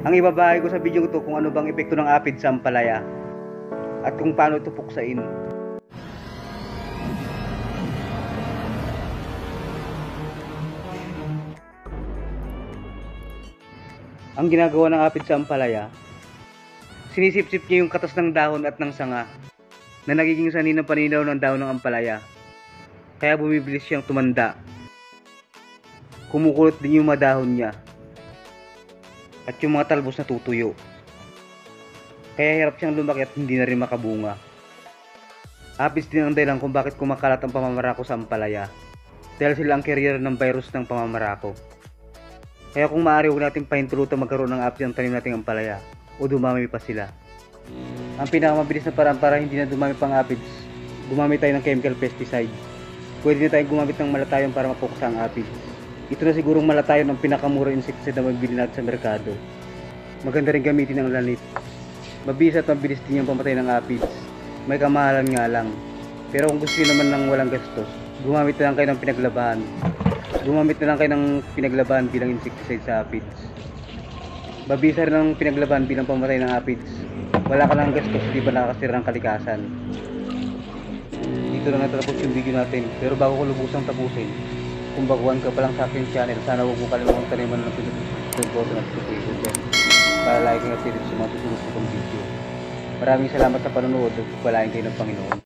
Ang ibabahagi ko sa video ito kung ano bang epekto ng apid sa ampalaya at kung paano ito puksain. Ang ginagawa ng apid sa ampalaya, sinisip-sip niya yung katas ng dahon at ng sanga na nagiging sanhi ng paninaw ng dahon ng ampalaya. Kaya bumibilis siyang tumanda. Kumukulot din yung madahon niya at yung mga talbos na tutuyo. Kaya hirap siyang lumaki at hindi na rin makabunga. Apis din ang dahilan kung bakit kumakalat ang pamamarako sa ampalaya, dahil sila ang carrier ng virus ng pamamarako. Kaya kung maaari, huwag natin pahintulutan magkaroon ng apis ang tanim nating ampalaya o dumami pa sila. Ang pinakamabilis na paraan para hindi na dumami pang aphids, gumamit tayo ng chemical pesticide. Pwede na tayong gumamit ng malatayon para mapuksa ang aphids. Ito na sigurong malatayon ang pinakamura insecticide na mabibili natin sa merkado. Maganda rin gamitin ang lanit. Mabilis at mabilis din yung pamatay ng aphids. May kamahalan nga lang. Pero kung gusto nyo naman ng walang gastos, gumamit na lang kayo ng pinaglabahan. Gumamit na lang kayo ng pinaglabahan bilang insecticide sa aphids. Mabisa rin ang pinaglabahan bilang pamatay ng aphids. Wala ka lang gastos, di ba nakakasira ng kalikasan. Dito na natatapos yung video natin. Pero bago ko lubusang tapusin, kung baguhan ka pa lang sa aking channel, sana huwag mo kalimutang taniman ng pinag-subscribe button at notification bell para like at share sa mga susunod ko pang video. Maraming salamat sa panonood at pagpalain kayo ng Panginoon.